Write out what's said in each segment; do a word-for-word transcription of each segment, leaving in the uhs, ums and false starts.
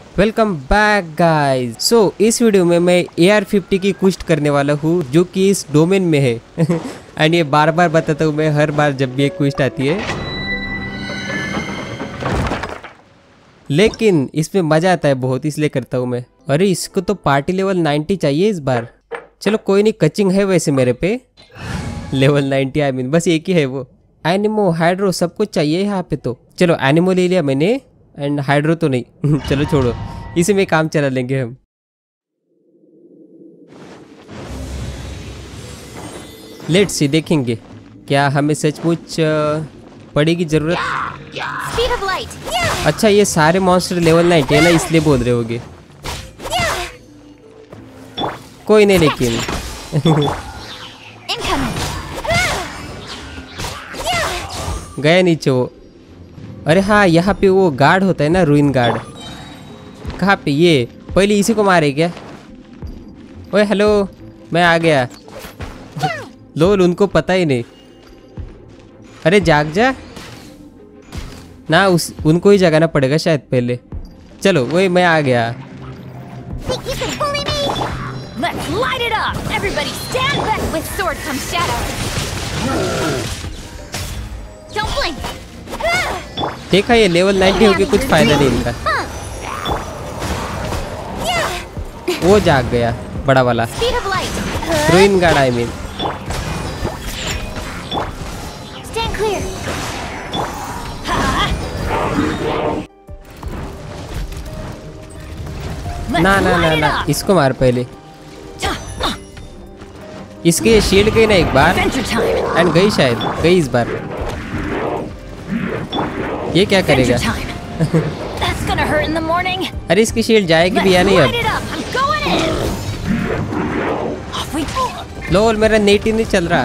Welcome back guys. सो इस video में मैं ए आर फिफ्टी की क्वेस्ट करने वाला हूँ जो कि इस डोमेन में है। एंड ये बार बार बताता हूँ मैं हर बार जब भी एक क्वेस्ट आती है, लेकिन इसमें मज़ा आता है बहुत, इसलिए करता हूँ मैं। अरे इसको तो पार्टी लेवल नाइन्टी चाहिए इस बार। चलो कोई नहीं, कचिंग है वैसे मेरे पे लेवल नाइन्टी, आई मीन बस एक ही है वो। एनिमो हाइड्रो सब कुछ चाहिए यहाँ पे। तो चलो एनिमो ले लिया मैंने, एंड हाइड्रो तो नहीं। चलो छोड़ो, इसी में काम चला लेंगे हम। लेट्स सी, देखेंगे क्या हमें सचमुच पड़ेगी जरूरत। अच्छा ये सारे मॉन्स्टर लेवल नाइन्टी है ना, इसलिए बोल रहे होगे। कोई नहीं, लेकिन गया नीचे वो। अरे हाँ, यहाँ पे वो गार्ड होता है ना, रूइन गार्ड। कहाँ पे? ये पहले इसी को मारे क्या? ओए हेलो, मैं आ गया। लोल, उनको पता ही नहीं। अरे जाग जा ना, उस उनको ही जगाना पड़ेगा शायद पहले। चलो वही, मैं आ गया। देखा, ये लेवल नाइन्टी होके कुछ फायदा नहीं इनका। वो जाग गया बड़ा वाला रूइन गार्ड, आई मीन। ना ना ना ना, इसको मार पहले। इसके शील्ड गई ना एक बार, एंड गई शायद, गई इस बार। ये क्या करेगा? अरे इसकी शील्ड जाएगी भी या नहीं अब? लोल, मेरा नेट ही नहीं चल रहा।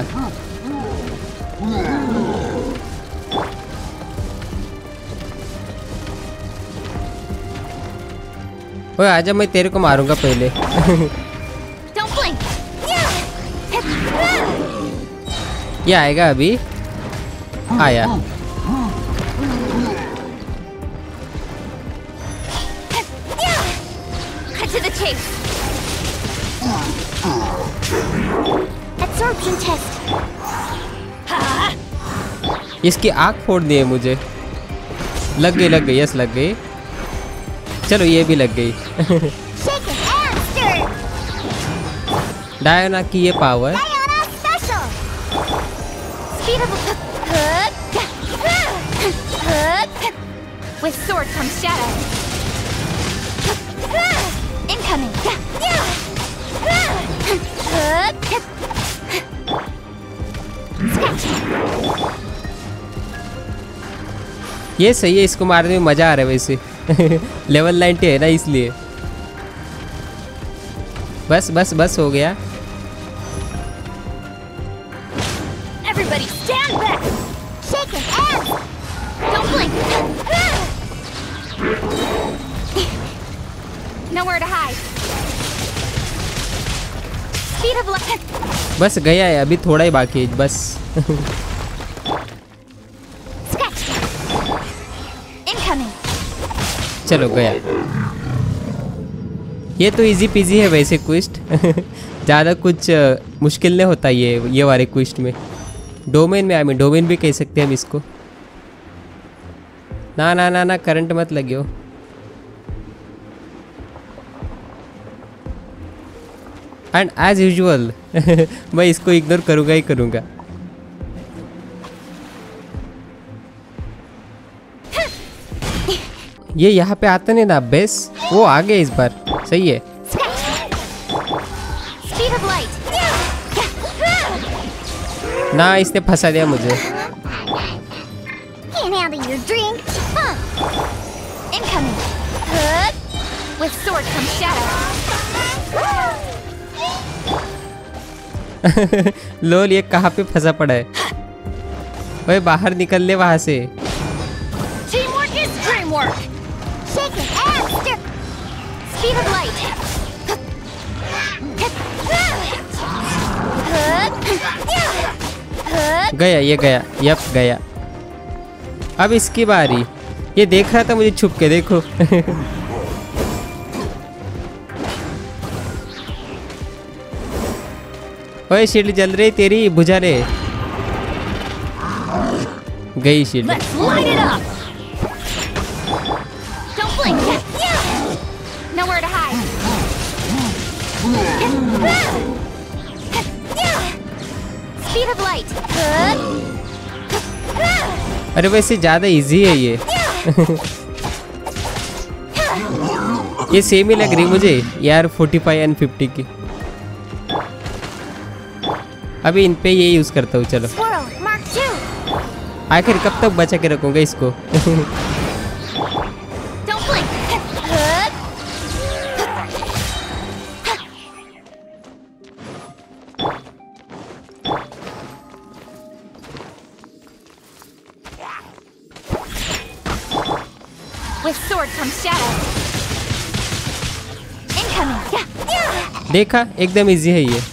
ओए आजा, मैं तेरे को मारूंगा पहले। ये आएगा अभी। आया। इसकी आँख फोड़ दी है मुझे। लग गई, लग गई, यस लग गई। चलो ये भी लग गई। डायना की ये पावर। ये सही है, इसको मारने में मजा आ रहा है वैसे। लेवल नाइन्टी है ना, इसलिए। बस बस बस हो गया। बस गया है, अभी थोड़ा ही बाकी है बस। चलो गया। ये तो इजी पीजी है वैसे क्विस्ट। ज़्यादा कुछ मुश्किल नहीं होता ये ये वाले क्विस्ट में। डोमेन में, आई मीन डोमेन भी कह सकते हैं हम इसको। ना ना ना ना, करंट मत लगियो। एंड एज यूजुअल मैं इसको इग्नोर करूँगा ही करूँगा। ये यहाँ पे आता नहीं ना बेस, वो आ गया इस बार। सही है। ना, इसने फंसा दिया मुझे। लोल, ये कहाँ पे फंसा पड़ा है? भाई बाहर निकल ले वहां से। गया, ये गया, यप गया। अब इसकी बारी। ये देख रहा था मुझे छुप के, देखो। ओए शील्ड जल रही तेरी, बुझा रे। गई shield. Let's light it up. Don't blink. Nowhere to hide. Speed of light. अरे वैसे ज्यादा इजी है ये। ये सेम ही लग रही मुझे यार, पैंतालीस एंड फिफ्टी की। अभी इन पे ये यूज करता हूँ। चलो Swirl, Mark two. आखिर कब तक बचा के रखूंगा इसको। Don't blink. With sword comes shadow. Incoming. देखा, एकदम इजी है ये।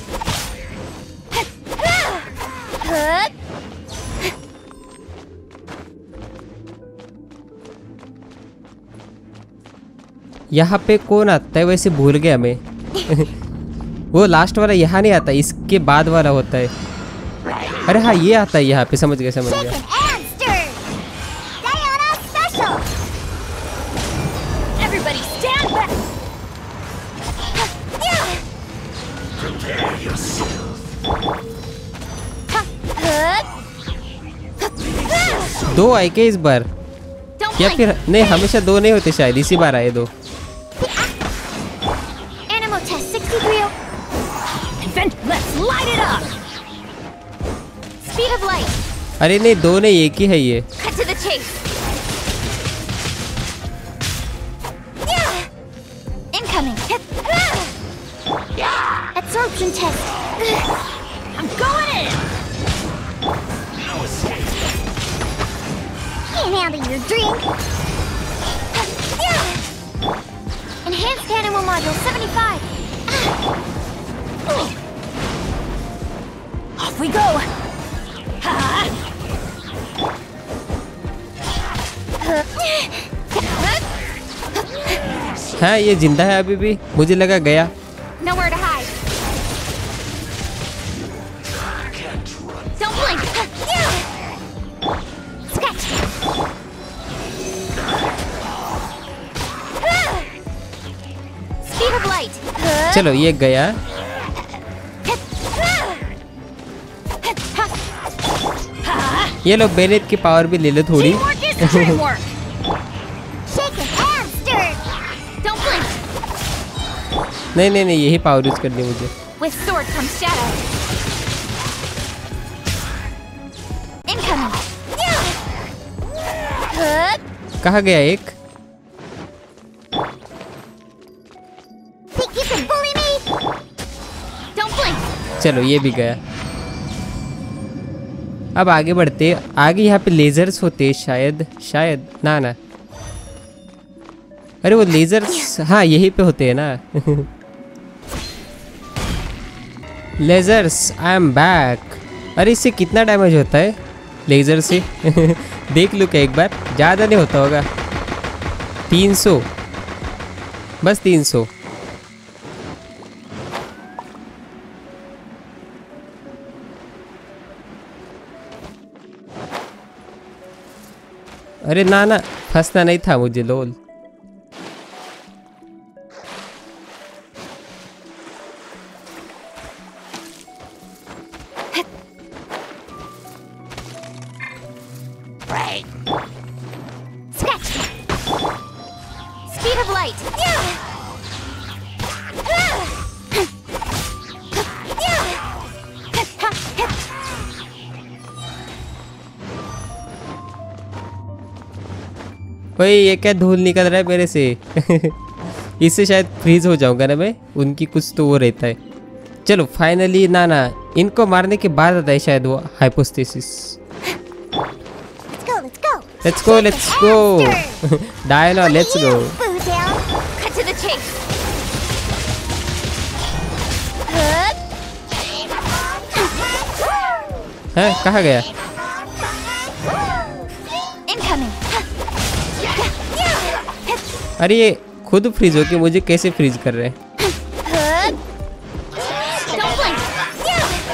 यहाँ पे कौन आता है वैसे, भूल गया मैं। वो लास्ट वाला यहाँ नहीं आता, इसके बाद वाला होता है। अरे हाँ ये आता है यहाँ पे, समझ गया समझ गया। Everybody stand back. दो आए क्या इस बार, Don't या blink. फिर नहीं, हमेशा दो नहीं होते शायद, इसी बार आए दो। Animal test sixty-three. Vent. Let's light it up. Speed of light. अरे नहीं, दो नहीं, एक ही है ये। Cut to the chase. Incoming. Absorption test. I'm going in. Can't handle your drink. Enhanced animal module seventy-five. Off we go. हाँ ये जिंदा है अभी भी, मुझे लगा गया। Nowhere to hide. Don't blink. Sketch. Speed of light. चलो ये गया। ये लो बेनेट की पावर भी ले लो थोड़ी। Teamwork is teamwork. Shaken and stirred. Don't blink. नहीं नहीं नहीं, यही पावर यूज करनी मुझे। With sword comes shadow. Incoming. कहाँ गया एक? Think you can bully me? Don't blink. चलो ये भी गया। अब आगे बढ़ते, आगे यहाँ पे लेजर्स होते हैं शायद, शायद ना ना। अरे वो लेजर्स, हाँ यहीं पे होते हैं ना। Lasers, I am back. अरे इससे कितना डैमेज होता है लेजर से? देख लो क्या एक बार, ज़्यादा नहीं होता होगा। तीन सौ, बस तीन सौ। अरे ना ना, फंसना नहीं था मुझे, लोल। Sketch. Speed of light. भाई ये क्या धूल निकल रहा है मेरे से। इससे शायद फ्रीज हो जाऊंगा ना मैं, उनकी कुछ तो वो रहता है। चलो फाइनली, ना ना इनको मारने के बाद आता है शायद वो hypostasis. Let's go, let's go. Let's go dino, let's go. Boo down. Cut to the chase. है कहाँ गया? Incoming. अरे ये खुद फ्रीज होके मुझे कैसे फ्रीज कर रहे हैं? Don't blink.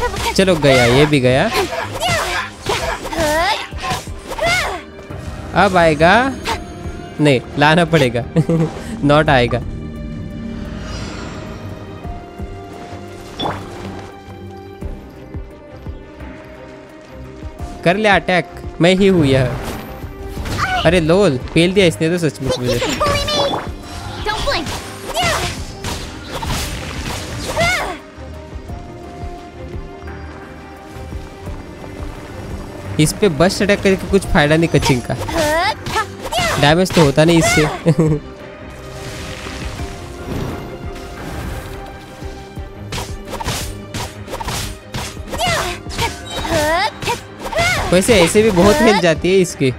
चलो गया, ये भी गया। अब आएगा, नहीं लाना पड़ेगा। नॉट आएगा। कर लिया अटैक, मैं ही हूँ यह। अरे लोल, फेल दिया इसने तो सचमुच मुझे। इस पे बस अटैक करके कुछ फायदा नहीं कचिंग का, डैमेज तो होता नहीं इससे। वैसे ऐसे भी बहुत हिल जाती है इसकी।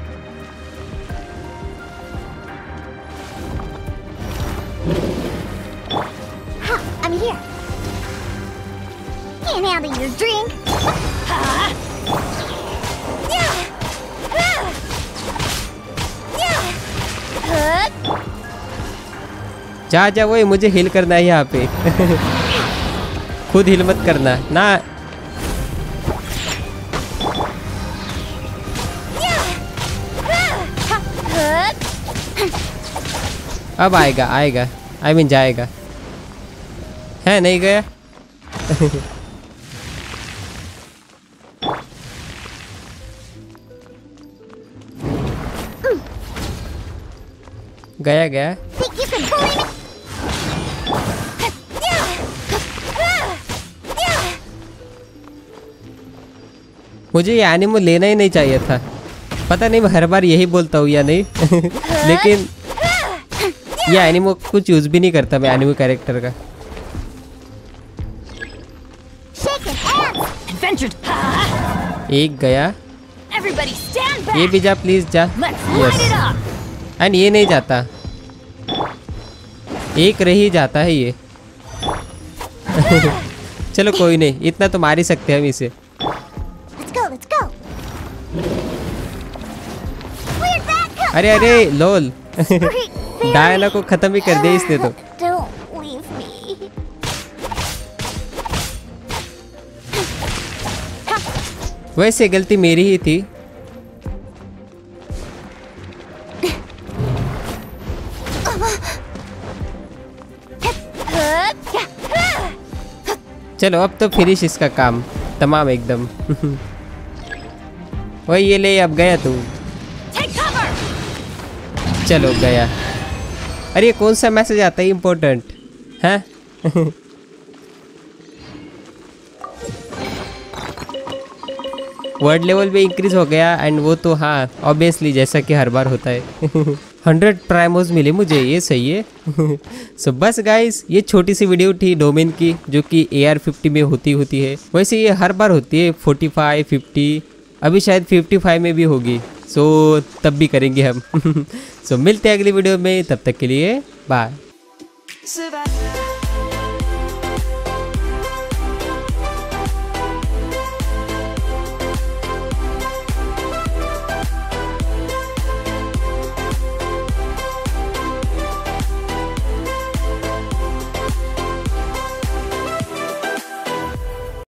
I'm here. Can't handle your drink. जा जा, वही मुझे हिल करना है यहाँ पे। खुद हिल मत करना ना। अब आएगा आएगा, आई मीन जाएगा। है नहीं गया। गया गया। मुझे ये एनिमो लेना ही नहीं चाहिए था। पता नहीं मैं हर बार यही बोलता हूँ या नहीं। लेकिन ये एनिमो कुछ यूज भी नहीं करता मैं एनिमो कैरेक्टर का। एक गया। ये भी जा प्लीज जा। यस। एंड ये नहीं जाता, एक रही जाता है ये। चलो कोई नहीं, इतना तो मार ही सकते हैं हम इसे। अरे अरे लोल। डायना को खत्म ही कर दिया इसने तो। वैसे गलती मेरी ही थी। चलो अब तो फिनिश इसका काम तमाम एकदम। वही ये ले, अब गया तू। चलो गया। अरे ये कौन सा मैसेज आता है इम्पोर्टेंट है? वर्ड लेवल भी इंक्रीज हो गया एंड वो तो हाँ ऑब्वियसली जैसा कि हर बार होता है। हंड्रेड प्राइमोस मिले मुझे, ये सही है। सो so, बस गाइस ये छोटी सी वीडियो थी डोमेन की, जो कि ए आर फिफ्टी में होती होती है। वैसे ये हर बार होती है, फोर्टी फाइव फिफ्टी, अभी शायद फिफ्टी फाइव में भी होगी। सो so, तब भी करेंगे हम। सो so, मिलते हैं अगली वीडियो में, तब तक के लिए बाय।